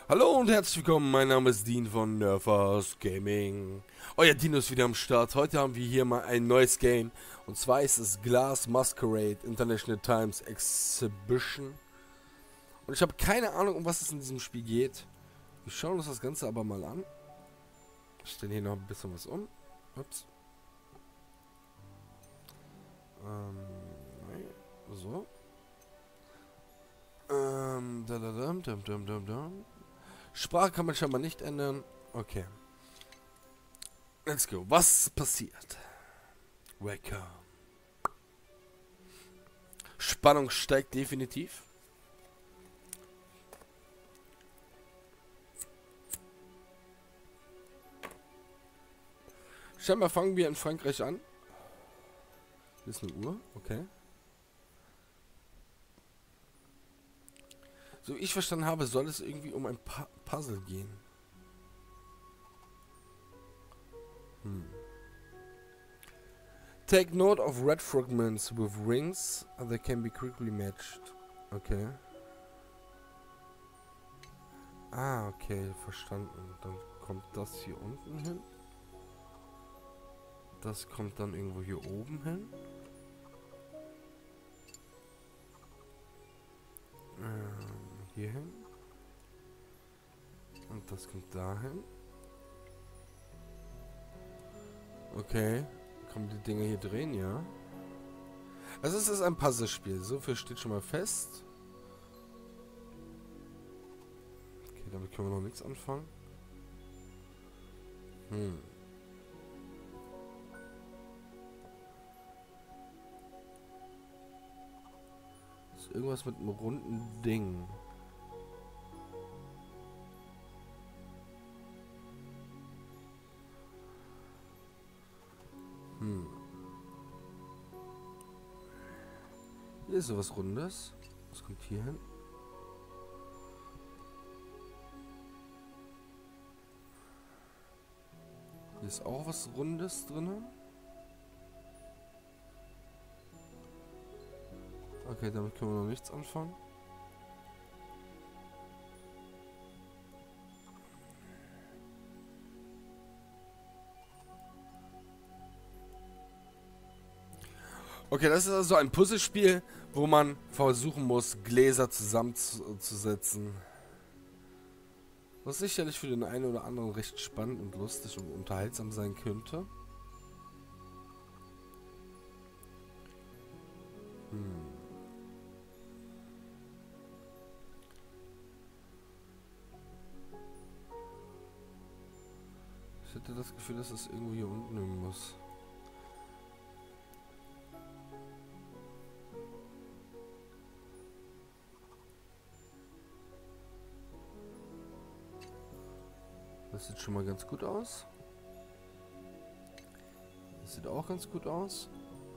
Hallo und herzlich willkommen, mein Name ist Dean von Nerfers Gaming. Euer Dino ist wieder am Start. Heute haben wir hier mal ein neues Game. Und zwar ist es Glass Masquerade International Times Exhibition. Und ich habe keine Ahnung, um was es in diesem Spiel geht. Wir schauen uns das Ganze aber mal an. Ich stelle hier noch ein bisschen was um. Ups. Nee. So. Sprache kann man schon mal nicht ändern. Okay. Let's go. Was passiert? Welcome. Spannung steigt definitiv. Scheinbar fangen wir in Frankreich an. Hier ist eine Uhr. Okay. So wie ich verstanden habe, soll es irgendwie um ein Puzzle gehen. Take note of red fragments with rings. They can be quickly matched. Okay. Ah, okay, verstanden. Dann kommt das hier unten hin. Das kommt dann irgendwo hier oben hin. Hier hin. Und das kommt dahin. Okay. Kann man die Dinge hier drehen, ja. Also es ist ein Puzzlespiel. So viel steht schon mal fest. Okay, damit können wir noch nichts anfangen. Ist irgendwas mit einem runden Ding. Hier ist sowas Rundes. Was kommt hier hin? Hier ist auch was Rundes drin. Okay, damit können wir noch nichts anfangen. Okay, das ist also ein Puzzlespiel, wo man versuchen muss, Gläser zusammenzusetzen. Was sicherlich für den einen oder anderen recht spannend und lustig und unterhaltsam sein könnte. Ich hätte das Gefühl, dass es irgendwo hier unten hin muss. Das sieht schon mal ganz gut aus. Das sieht auch ganz gut aus.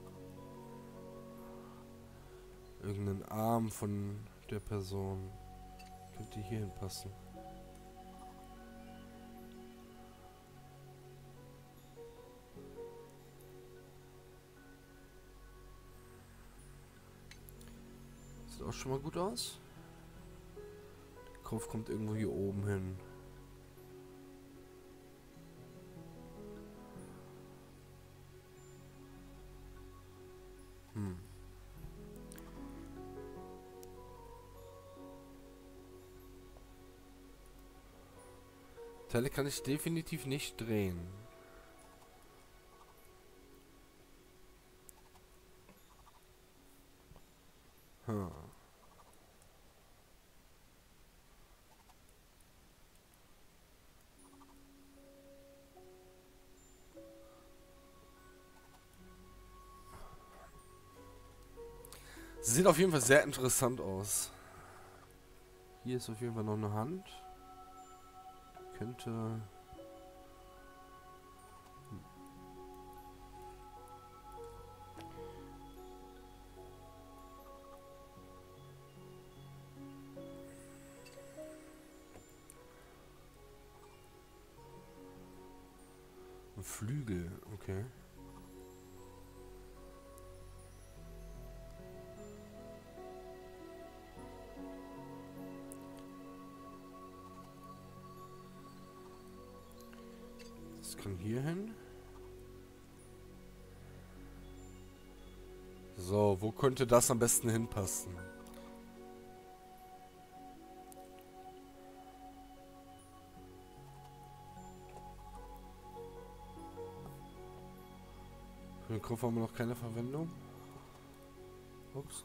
Irgendein Arm von der Person könnte hier hinpassen. Sieht auch schon mal gut aus. Der Kopf kommt irgendwo hier oben hin. Teile kann ich definitiv nicht drehen. Sieht auf jeden Fall sehr interessant aus. Hier ist auf jeden Fall noch eine Hand. Könnte... Ein Flügel, okay. Das kann hier hin. So, wo könnte das am besten hinpassen? Für den Koffer haben wir noch keine Verwendung. Ups.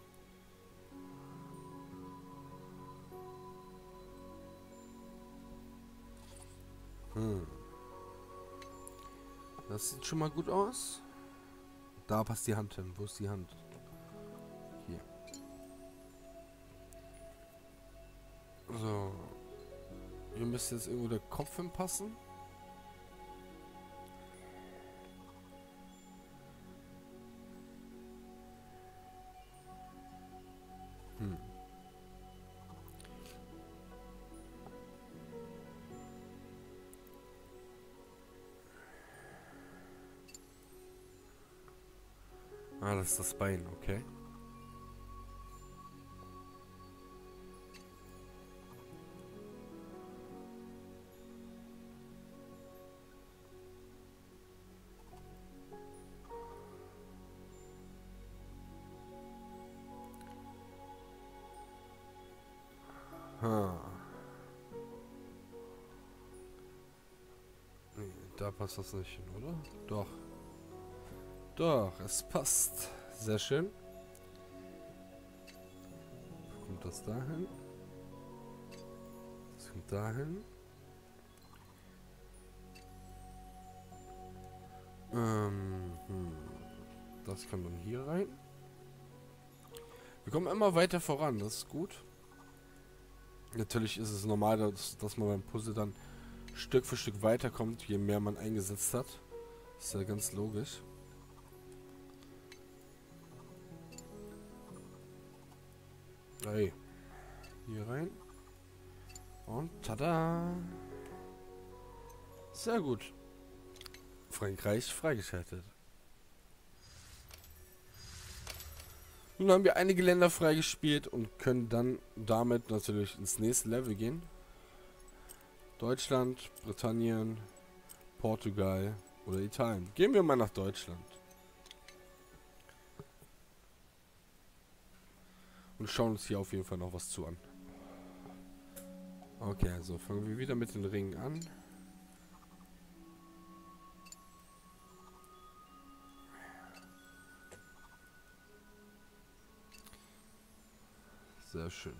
Das sieht schon mal gut aus. Da passt die Hand hin. Wo ist die Hand? Hier. So. Hier müsste jetzt irgendwo der Kopf hinpassen. Ah, das ist das Bein, okay. Nee, da passt das nicht hin, oder? Doch. Doch, es passt. Sehr schön. Kommt das dahin? Das kommt dahin. Das kommt dann hier rein. Wir kommen immer weiter voran, das ist gut. Natürlich ist es normal, dass man beim Puzzle dann Stück für Stück weiterkommt, je mehr man eingesetzt hat. Das ist ja ganz logisch. Hey. Hier rein. Und tada! Sehr gut. Frankreich freigeschaltet. Nun haben wir einige Länder freigespielt und können dann damit natürlich ins nächste Level gehen. Deutschland, Britannien, Portugal oder Italien. Gehen wir mal nach Deutschland. Und schauen uns hier auf jeden Fall noch was zu an. Okay, also fangen wir wieder mit den Ringen an. Sehr schön.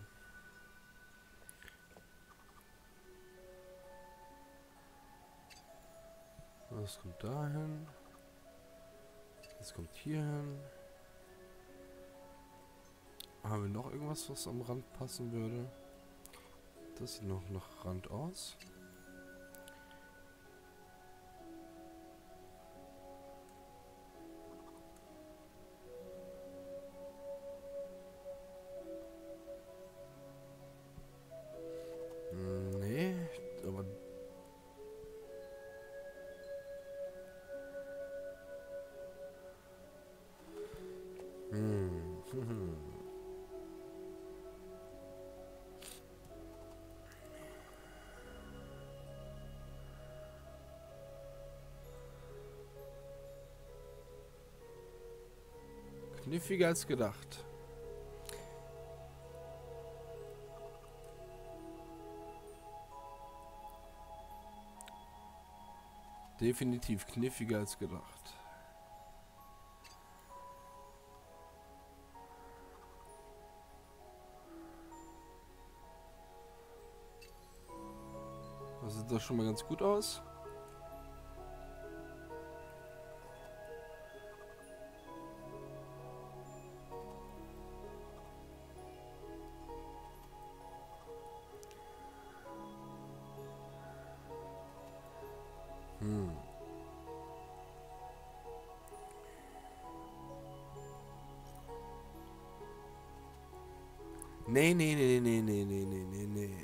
Das kommt dahin. Das kommt hier hin. Haben wir noch irgendwas, was am Rand passen würde? Das sieht noch nach Rand aus. Nee, aber... Kniffiger als gedacht. Definitiv kniffiger als gedacht. Das sieht doch schon mal ganz gut aus. Nee, nee, nee, nee, nee, nee, nee, nee, nee.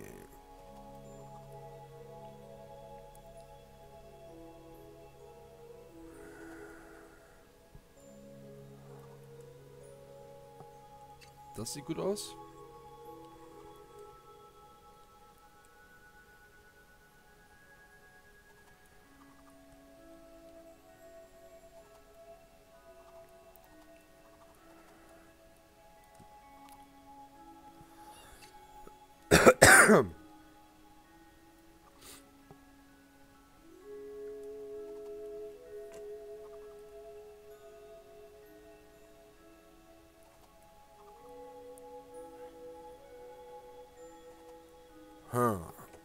Das sieht gut aus. Hm.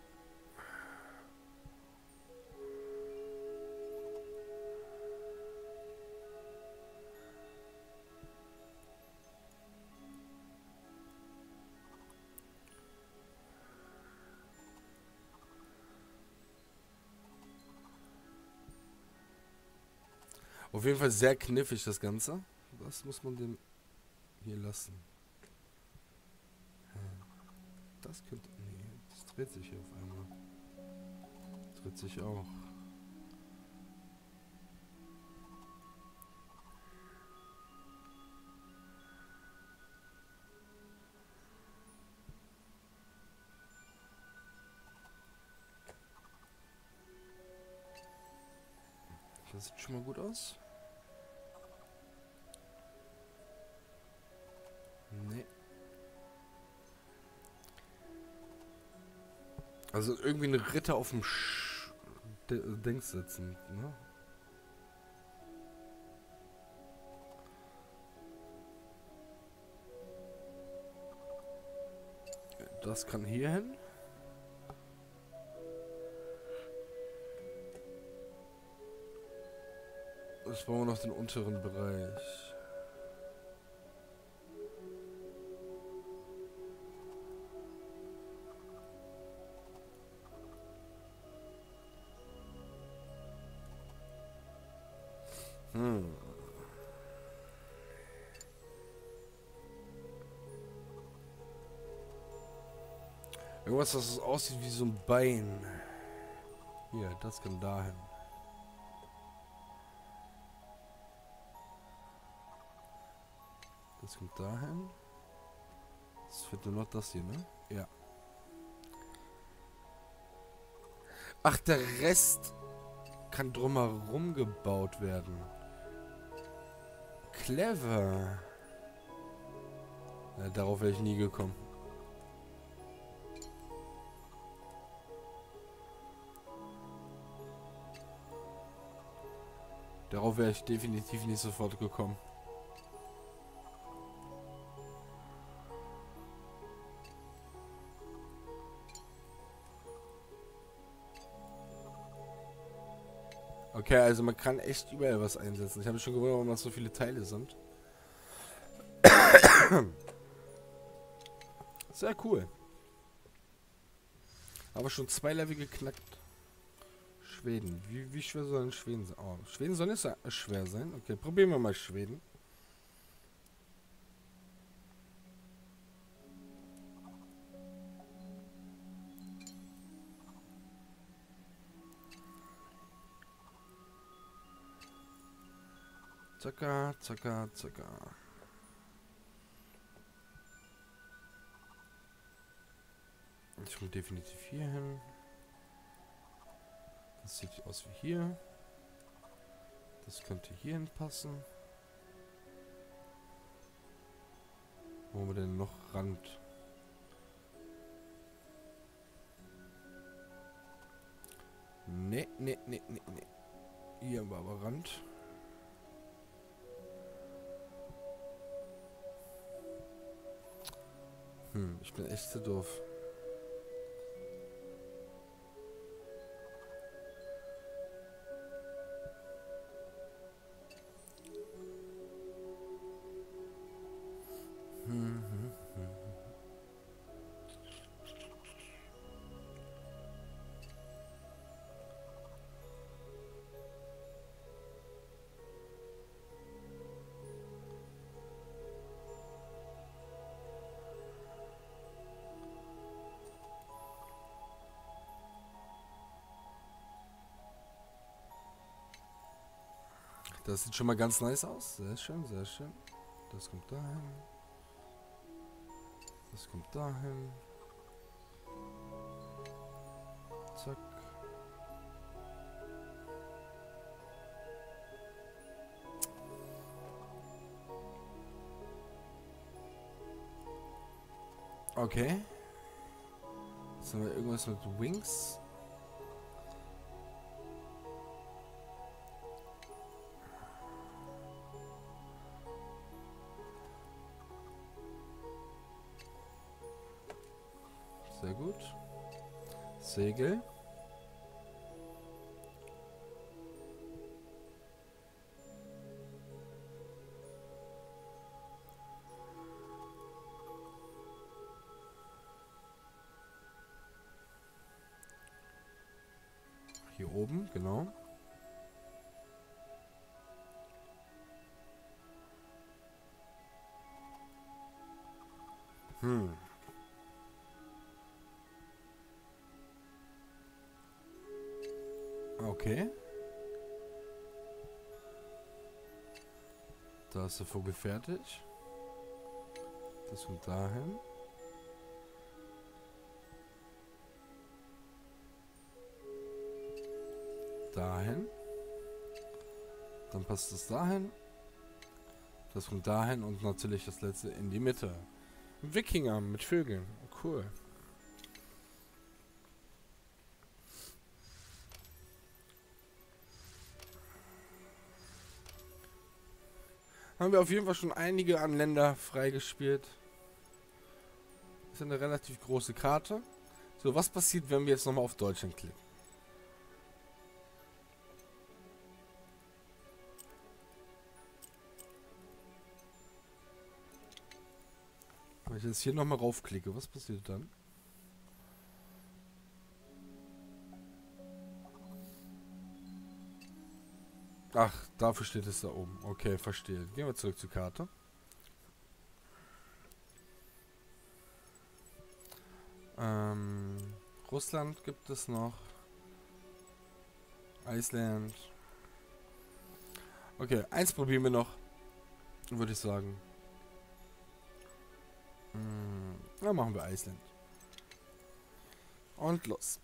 Auf jeden Fall sehr knifflig das Ganze. Was muss man denn hier lassen? Das könnte... Nee, das dreht sich hier auf einmal. Das dreht sich auch. Das sieht schon mal gut aus. Nee. Also irgendwie ein Ritter auf dem Dings sitzen, ne? Das kann hier hin. Jetzt brauchen wir noch den unteren Bereich. Irgendwas, das aussieht wie so ein Bein. Hier, das kann dahin. Das kommt dahin. Es fehlt nur noch das hier, ne? Ja. Ach, der Rest kann drumherum gebaut werden. Clever. Ja, darauf wäre ich nie gekommen. Darauf wäre ich definitiv nicht sofort gekommen. Okay, also man kann echt überall was einsetzen. Ich habe mich schon gewundert, warum das so viele Teile sind. Sehr cool. Aber schon 2 Level geknackt. Schweden. Wie schwer sollen Schweden sein? Oh, Schweden soll nicht schwer sein. Okay, probieren wir mal Schweden. Zacka, zacka, zacka. Ich komme definitiv hier hin. Das sieht aus wie hier. Das könnte hier hinpassen. Wo haben wir denn noch Rand? Nee. Hier haben wir aber Rand. Ich bin echt zu doof. Das sieht schon mal ganz nice aus. Sehr schön, sehr schön. Das kommt dahin. Das kommt dahin. Zack. Okay. Sollen wir irgendwas mit Wings? Sehr gut. Segel. Hier oben, genau. Okay. Da ist der Vogel fertig. Das kommt dahin. Dahin. Dann passt es dahin. Das kommt dahin und natürlich das letzte in die Mitte. Wikinger mit Vögeln. Cool. Haben wir auf jeden Fall schon einige an Länder freigespielt. Das ist eine relativ große Karte. So, was passiert, wenn wir jetzt nochmal auf Deutschland klicken? Wenn ich jetzt hier nochmal raufklicke, was passiert dann? Ach, dafür steht es da oben. Okay, verstehe. Gehen wir zurück zur Karte. Russland gibt es noch. Island. Okay, eins probieren wir noch. Würde ich sagen. Dann machen wir Island. Und los.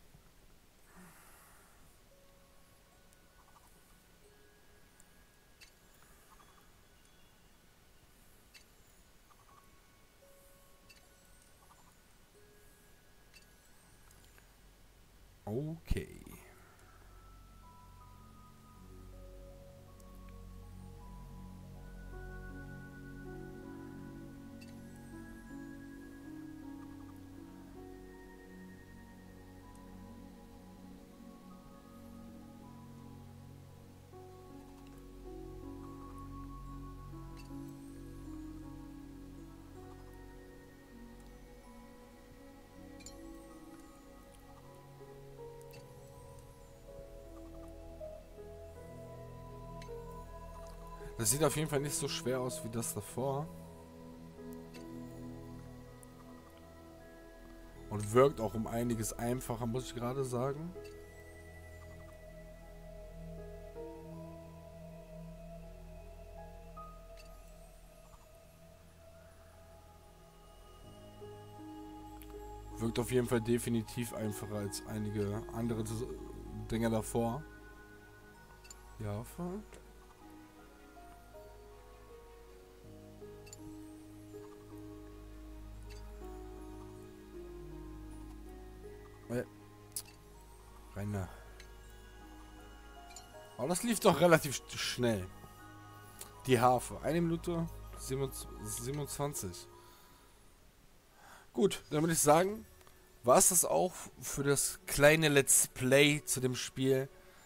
Okay. Das sieht auf jeden Fall nicht so schwer aus wie das davor. Und wirkt auch um einiges einfacher, muss ich gerade sagen. Wirkt auf jeden Fall definitiv einfacher als einige andere Dinge davor. Ja, rein da. Aber das lief doch relativ schnell. Die Harfe. 1 Minute 27. Gut, dann würde ich sagen, war es das auch für das kleine Let's Play zu dem Spiel.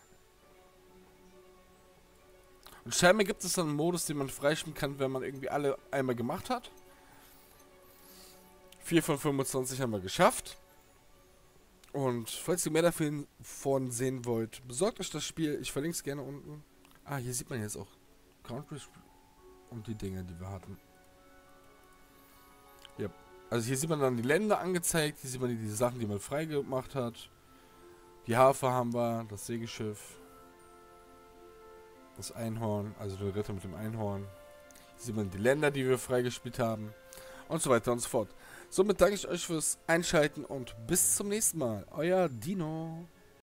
Und scheinbar gibt es dann einen Modus, den man freispielen kann, wenn man irgendwie alle einmal gemacht hat. 4 von 25 haben wir geschafft. Und falls ihr mehr davon sehen wollt, besorgt euch das Spiel. Ich verlinke es gerne unten. Ah, hier sieht man jetzt auch Countries und die Dinge, die wir hatten. Ja, also hier sieht man dann die Länder angezeigt. Hier sieht man die Sachen, die man freigemacht hat. Die Harfe haben wir, das Segelschiff. Das Einhorn, also der Ritter mit dem Einhorn. Hier sieht man die Länder, die wir freigespielt haben. Und so weiter und so fort. Somit danke ich euch fürs Einschalten und bis zum nächsten Mal. Euer Dino.